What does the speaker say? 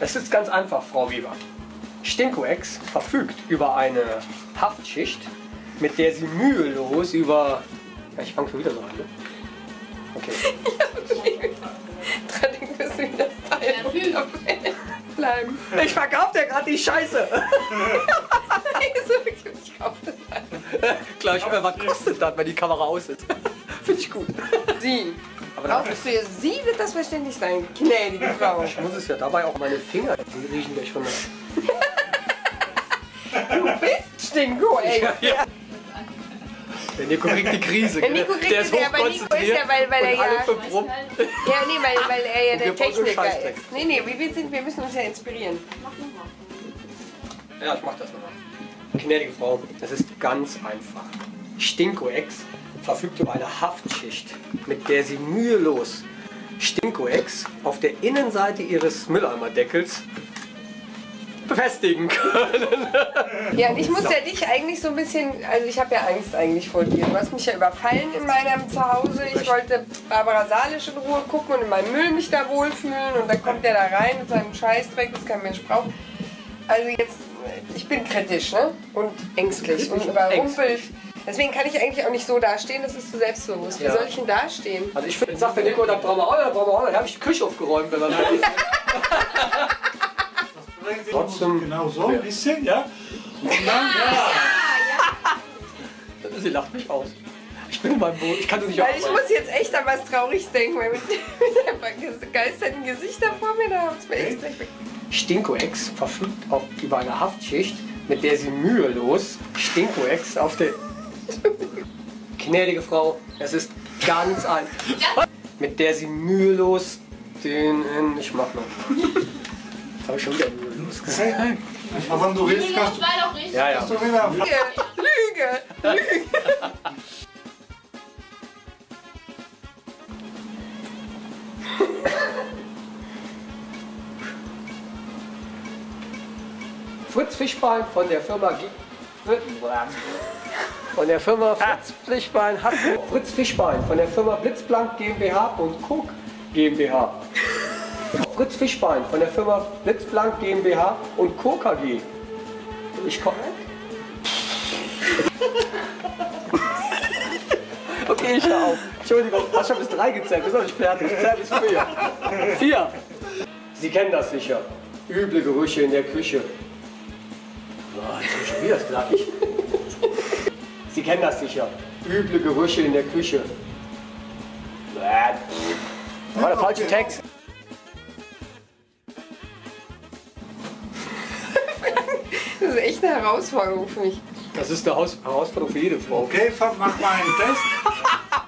Es ist ganz einfach, Frau Weber. Stinko-Ex verfügt über eine Haftschicht, mit der sie mühelos über... Ja, ich fange schon wieder so an, ne? Okay. Dran denken müssen wir das Teil bleiben. Ich verkaufe dir gerade die Scheiße. Ich kaufe das halt. Gleich, was kostet das, wenn die Kamera aus ist? Finde ich gut. Sie. Aber Auch für Sie wird das verständlich sein, gnädige Frau. ich muss es ja dabei auch meine Finger, die riechen ja schon. Du bist Stinko, ey. Ja. Der Nico kriegt die Krise. Der Nico kriegt der ist ja, aber Nico ist ja, weil er und alle ja... fünf rum. Ja, nee, weil er ja Und der wir bauen so Techniker Scheißdreck. ist. Nee, wir müssen uns ja inspirieren. Ja, ich mach das nochmal. Gnädige Frau, es ist ganz einfach. Stinko-Ex verfügt über eine Haftschicht, mit der Sie mühelos Stinko-Ex auf der Innenseite Ihres Mülleimerdeckels befestigen können. Ja, und ich muss ja dich eigentlich so ein bisschen, also ich habe ja Angst eigentlich vor dir. Du hast mich ja überfallen in meinem Zuhause. Ich wollte Barbara Salisch in Ruhe gucken und in meinem Müll mich da wohlfühlen und dann kommt der da rein mit seinem Scheißdreck, das kein Mensch braucht. Also jetzt, ich bin kritisch, ne? Und ängstlich und überrumpelt. Deswegen kann ich eigentlich auch nicht so dastehen, das ist zu selbstbewusst. Wie Ja. soll ich denn dastehen? Also ich finde, sagt der Nico, dann brauchen wir auch, dann habe ich die Küche aufgeräumt, wenn man fertig ist. Trotzdem. Genau so, ein bisschen, ja. Und dann, ja. Sie lacht mich aus. Ich bin in meinem Boot, ich kann das nicht Weil ich aufräumen. muss jetzt echt an was Trauriges denken, weil mit dem begeisterten Gesichter vor mir, da hab's mir echt gleich weg. Stinko-Ex verfügt über eine Haftschicht, mit der sie mühelos Stinko-Ex auf der... Gnädige Frau, es ist ganz einfach. Mit der sie mühelos den... Ich mach noch. Habe ich schon wieder mühelos gesagt. Aber wenn du willst, kannst war doch richtig. Ja, ja. du wieder. Lüge! Fritz Fischbein von der Firma Fritz Fischbein hat Fritz Fischbein von der Firma Blitzblank GmbH und Cook GmbH. Fritz Fischbein von der Firma Blitzblank GmbH und Co. KG. Ich komme. Okay, ich hör auf. Entschuldigung, hast schon bis 3 gezählt, bist noch nicht fertig. Ich zähl bis 4. 4. Sie kennen das sicher. Üble Gerüche in der Küche. Oh, jetzt ist schon wieder das Gleiche. Sie kennen das sicher. Üble Gerüche in der Küche. Das war der falsche Text. Das ist echt eine Herausforderung für mich. Das ist eine Herausforderung für jede Frau. Okay, mach mal einen Test.